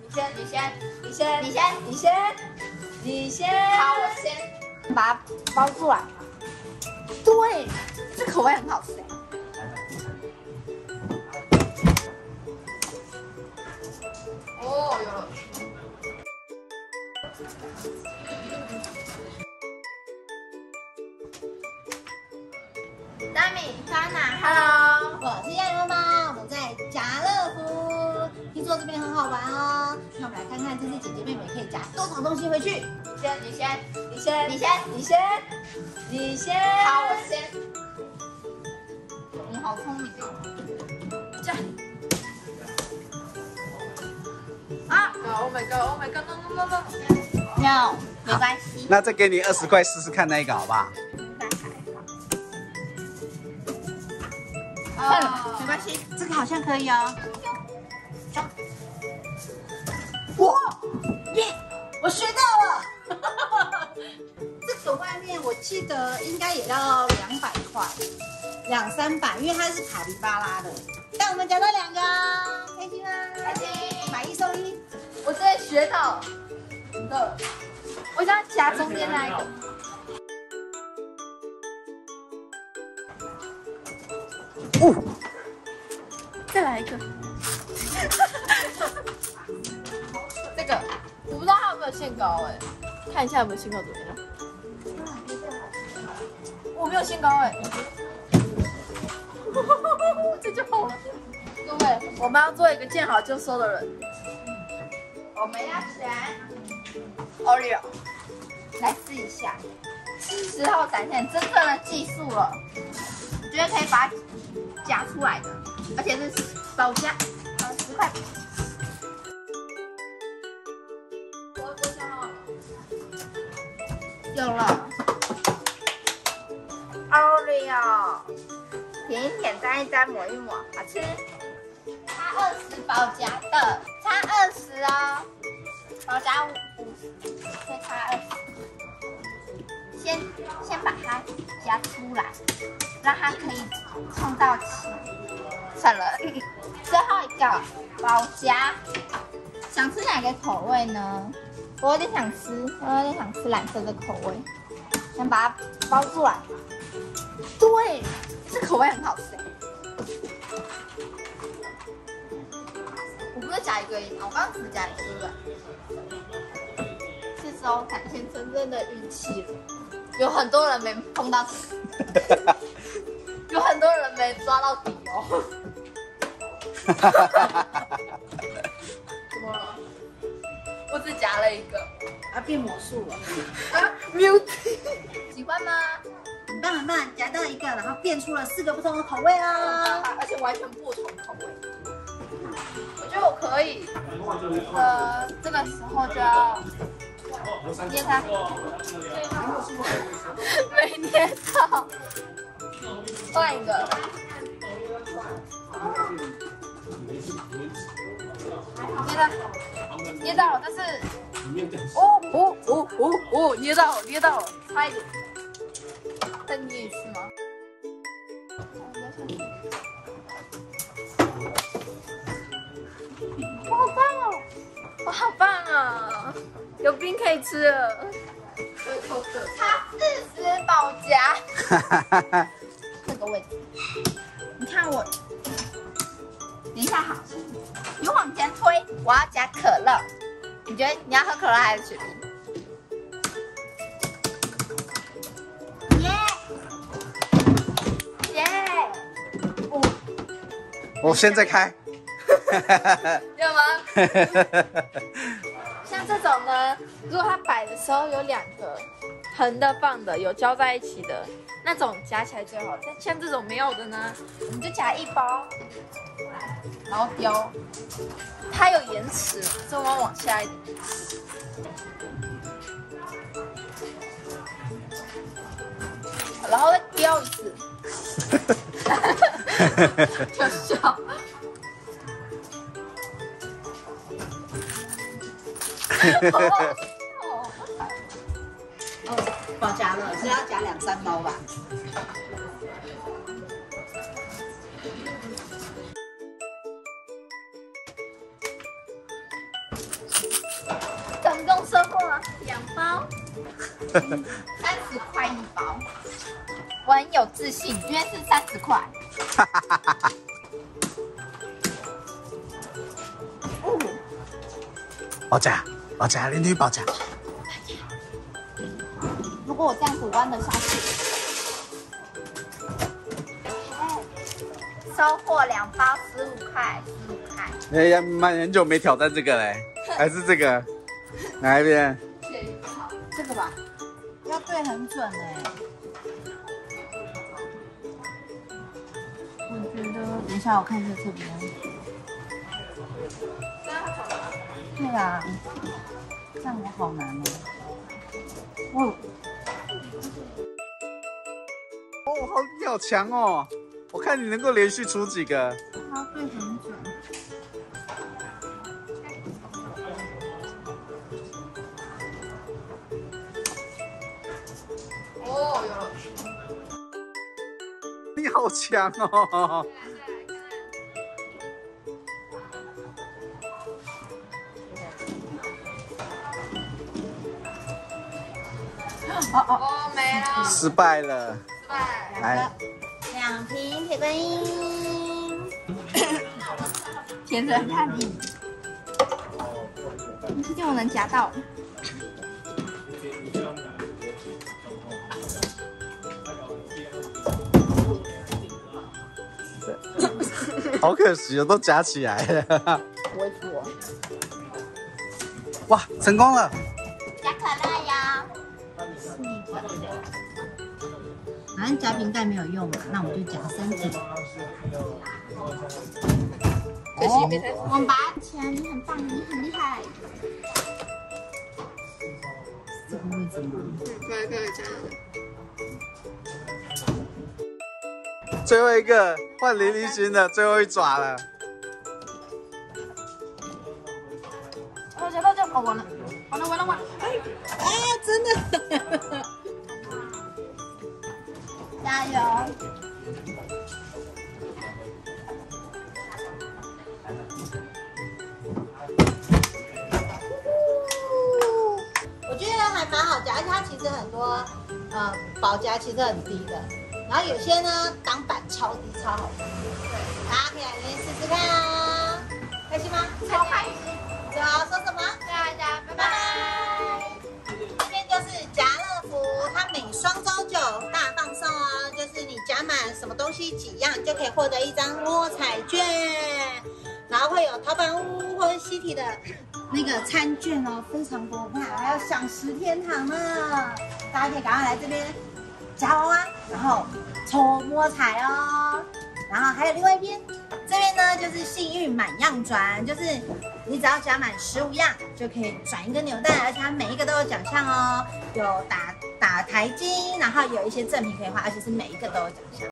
你先。好，我先把它包出来。对，这口味很好吃。哦，有了。大米、康娜 ，Hello， 我是亚优妈，我们在家乐福，听说这边很好玩哦。那我们来看看这些姐姐妹妹可以夹多少东西回去。 你先。好，我先。你好聪明哦。这样。啊 ！Oh my god！Oh my god！No， 没关系。 那再给你20块试试看那个好不好？ 算了，没关系，这个好像可以哦。 哇，耶！我学到了。这个外面我记得应该也要200块，200、300，因为它是卡皮巴拉的。但我们夹到2个哦，开心吗？ 开心， 买1送1。 我真的学到了，我想夹中间那一个。 哦， 再来一个。这个我不知道它有没有限高哎，看一下有没有限高怎么样？我没有限高哎，这就好了。各位，我们要做一个见好就收的人。我们要选 Oreo， 来试一下，之后展现真正的技术了。我觉得可以把它夹出来的，而且是手夹，10块。我想好了，有了 Oreo， 舔一舔，沾一沾，抹一抹，好吃。差20包夹的，差20哦，包夹50，再差20。先把它夹出来，让它可以冲到齐。算了，最后一个包夹，想吃哪个口味呢？我有点想吃蓝色的口味，先把它包出来。对，这口味很好吃。我不是夹一个而已吗？我刚刚只是夹一个，对不对？是时候展现真正的运气了。有很多人没碰到，有很多人没抓到底哦。怎么了？我只夹了一个。 啊，变魔术了。 啊 ，Beauty， 喜欢吗？ 很棒很棒，夹到一个，然后变出了4个不同的口味哦， 而且完全不同口味。我觉得我可以，这个时候就要捏它，没捏到，换一个。捏到了，但是，捏到了，差一点。再捏一次吗？我好棒哦！我好棒啊！有冰可以吃了。它40包夹。这个位置，你看我，等一下好，你往前推，我要加可乐。你觉得你要喝可乐还是雪碧？ 我现在开。 有吗？像这种呢，如果它摆的时候有2个横的、放的，有交在一起的那种夹起来最好。但像这种没有的呢，我们就夹1包，然后丢。它有延迟，所以我们往下一点。然后再丢一次。就笑。 包夹了，是要夹2、3包吧？ 包，30块一包。我很有自信，因为是30块。 爆价，爆价，连续爆价。 如果我这样子弯得下去，收获2包15块，15块。 哎呀，很久没挑战这个嘞，还是这个，哪一边？ 这个吧，要对很准哎。我觉得，等一下我看一下这边。对啦，这样我好难哦。 哦，你好强哦！我看你能够连续出几个。 它对很准。 哦，有了。 你好强哦！ 哦，没了。 失败了。 失败。 来 2瓶铁观音， 甜人看你，你确定我能夹到？ 好可惜哦，都夹起来了。 不会出哦。 哇，成功了！ 加可乐呀。 反正夹瓶盖没有用嘛，那我们就夹3瓶。 可惜没才。我们把它起来，你很棒，你很厉害。 这个位置吗？ 可以加。 最后一个换林立勋的最后一爪了。 我夹到这，哦，完了，完了，完了，完了！ 啊，真的！ 加油！ 我觉得还蛮好夹，而且它其实很多保夹其实很低的，然后有些呢挡板超低超好吃，大家可以来这边试试看啊！开心吗？ 超开心！ 最后说什么？ 大家拜拜。 这边就是家乐福，它每双周9大放送哦，就是你夹满什么东西几样，就可以获得1张摸彩券，然后会有陶板屋或者西体的那个餐券哦，非常多，看还有享食天堂呢，大家可以赶快来这边夹娃娃，然后抽摸彩哦。然后还有另外一边，这边呢就是幸运满样转，就是你只要夹满15样就可以转一个扭蛋，而且它每一个都有奖项哦，有打台金，然后有一些赠品可以花，而且是每一个都有奖项。